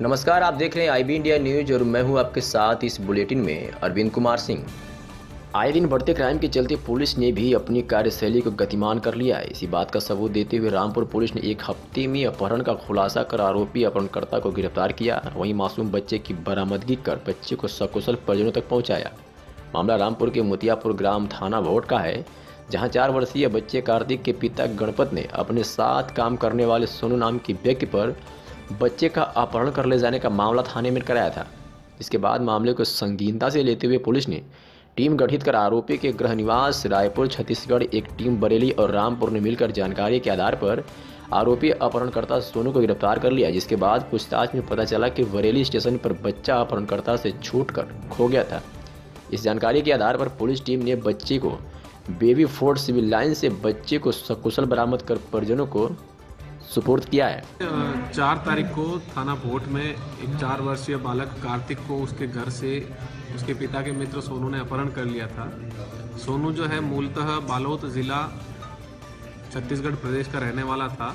नमस्कार, आप देख रहे हैं IB इंडिया न्यूज और मैं हूं आपके साथ इस बुलेटिन में अरविंद कुमार सिंह। आए दिन बढ़ते क्राइम के चलते पुलिस ने भी अपनी कार्यशैली को गतिमान कर लिया है। इसी बात का सबूत देते हुए रामपुर पुलिस ने एक हफ्ते में अपहरण का खुलासा कर आरोपी अपहरणकर्ता को गिरफ्तार किया। वहीं मासूम बच्चे की बरामदगी कर बच्चे को सकुशल परिजनों तक पहुंचाया। मामला रामपुर के मोतियापुर ग्राम थाना भोट का है, जहां 4 वर्षीय बच्चे कार्तिक के पिता गणपत ने अपने साथ काम करने वाले सोनू नाम के व्यक्ति पर बच्चे का अपहरण कर ले जाने का मामला थाने में कराया था। इसके बाद मामले को संगीनता से लेते हुए पुलिस ने टीम गठित कर आरोपी के गृह निवास रायपुर छत्तीसगढ़, एक टीम बरेली और रामपुर ने मिलकर जानकारी के आधार पर आरोपी अपहरणकर्ता सोनू को गिरफ्तार कर लिया। जिसके बाद पूछताछ में पता चला कि बरेली स्टेशन पर बच्चा अपहरणकर्ता से छूटकर खो गया था। इस जानकारी के आधार पर पुलिस टीम ने बच्चे को बेबी फोर्ट सिविल लाइन से बच्चे को सकुशल बरामद कर परिजनों को सुपुर्द किया है। 4 तारीख को थाना भोट में एक 4 वर्षीय बालक कार्तिक को उसके घर से उसके पिता के मित्र सोनू ने अपहरण कर लिया था। सोनू जो है मूलतः बालोद ज़िला छत्तीसगढ़ प्रदेश का रहने वाला था।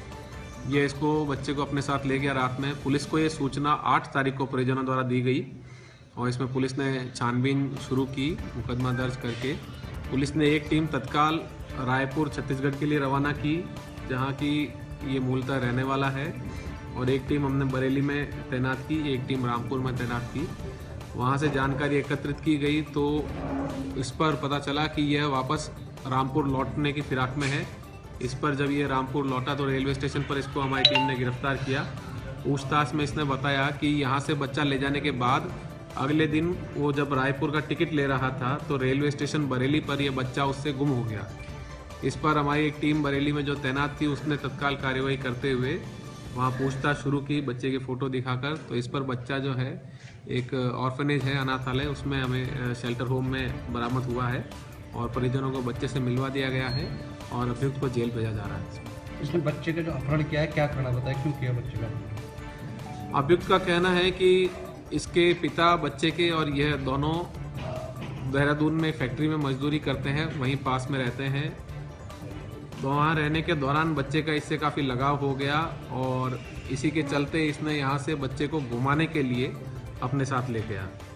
ये इसको बच्चे को अपने साथ ले गया रात में। पुलिस को ये सूचना 8 तारीख को परिजनों द्वारा दी गई और इसमें पुलिस ने छानबीन शुरू की, मुकदमा दर्ज करके। पुलिस ने एक टीम तत्काल रायपुर छत्तीसगढ़ के लिए रवाना की, जहाँ की ये मूलतः रहने वाला है, और एक टीम हमने बरेली में तैनात की, एक टीम रामपुर में तैनात की। वहाँ से जानकारी एकत्रित की गई तो इस पर पता चला कि यह वापस रामपुर लौटने की फिराक में है। इस पर जब ये रामपुर लौटा तो रेलवे स्टेशन पर इसको हमारी टीम ने गिरफ्तार किया। पूछताछ में इसने बताया कि यहाँ से बच्चा ले जाने के बाद अगले दिन वो जब रायपुर का टिकट ले रहा था तो रेलवे स्टेशन बरेली पर यह बच्चा उससे गुम हो गया। इस पर हमारी एक टीम बरेली में जो तैनात थी उसने तत्काल कार्यवाही करते हुए वहाँ पूछताछ शुरू की बच्चे के फ़ोटो दिखाकर। तो इस पर बच्चा जो है एक ऑर्फनेज है, अनाथालय, उसमें हमें शेल्टर होम में बरामद हुआ है और परिजनों को बच्चे से मिलवा दिया गया है और अभियुक्त को जेल भेजा जा रहा है। इसमें बच्चे का जो अपहरण किया है, क्या करना बताया, क्यों किया बच्चे का? अभियुक्त का कहना है कि इसके पिता बच्चे के और यह दोनों देहरादून में फैक्ट्री में मजदूरी करते हैं, वहीं पास में रहते हैं। वहाँ रहने के दौरान बच्चे का इससे काफ़ी लगाव हो गया और इसी के चलते इसने यहाँ से बच्चे को घुमाने के लिए अपने साथ ले गया।